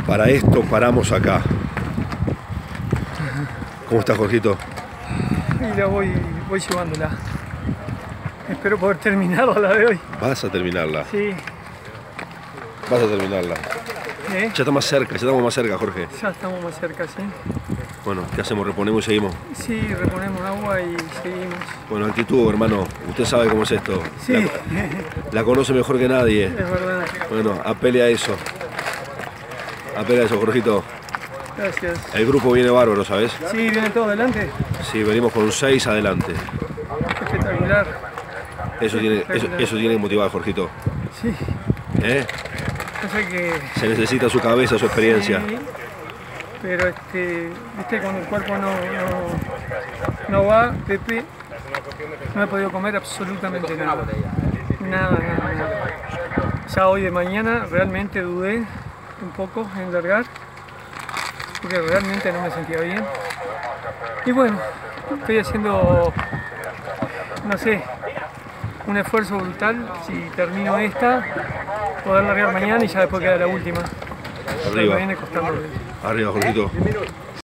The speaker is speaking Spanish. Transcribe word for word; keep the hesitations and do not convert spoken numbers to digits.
Para esto paramos acá. ¿Cómo estás, Jorgito? Y la voy, voy llevándola. Espero poder terminarla la de hoy. Vas a terminarla. Sí. Vas a terminarla. ¿Eh? Ya está más cerca, ya estamos más cerca, Jorge. Ya estamos más cerca, sí. Bueno, ¿qué hacemos? ¿Reponemos y seguimos? Sí, reponemos agua y seguimos. Bueno, actitud, hermano. Usted sabe cómo es esto. Sí. La, la conoce mejor que nadie. Es verdad. Bueno, apele a eso. Apele a eso, Jorgito. Gracias. El grupo viene bárbaro, ¿sabes? Sí, viene todo adelante. Sí, venimos con seis adelante. Espectacular. Eso tiene, eso, eso tiene que motivar, Jorgito. Sí. ¿Eh? O sea que... Se necesita su cabeza, su experiencia. Sí, pero este, viste, cuando el cuerpo no, no, no va, Pepe, no he podido comer absolutamente nada. Nada, nada, nada. Ya hoy de mañana realmente dudé un poco en largar, porque realmente no me sentía bien. Y bueno, estoy haciendo, no sé, un esfuerzo brutal. Si termino esta, poder largar mañana y ya después queda la última. Arriba. Me viene costando. Arriba, Jorgito.